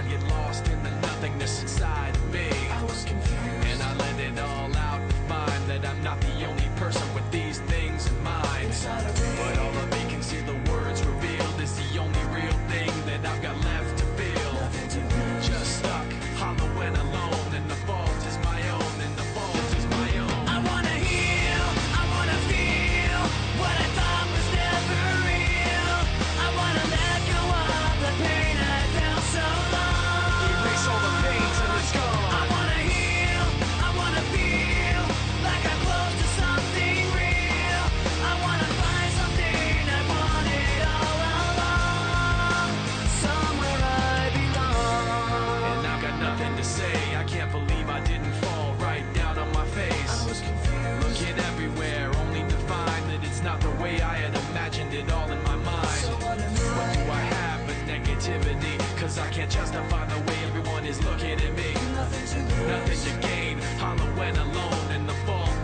I'd get lost in the nothingness inside of me. I was confused, and I let it all out to find that I'm not the only person with these things in mind. inside of me. But all of me can see the words revealed is the only real thing that I've got left to feel. Nothing to lose. Just stuck, hollow and alone, and the fault is my own, and the fault is my own. I wanna heal, I wanna feel what I thought was never real. I wanna let go of the pain I felt so long. Erase all the pain till it's gone. I wanna heal, I wanna feel like I'm close to something real. I wanna find something I wanted all along, somewhere I belong. And I've got nothing to say, I can't believe I didn't fall right down on my face. I was confused, Looking everywhere, only to find that it's not the way I had imagined it all in my mind. so unimpressed. What do I have but negativity? Cause I can't justify the way everyone is looking at me. Nothing to lose. Nothing to gain, hollow and alone, and the fault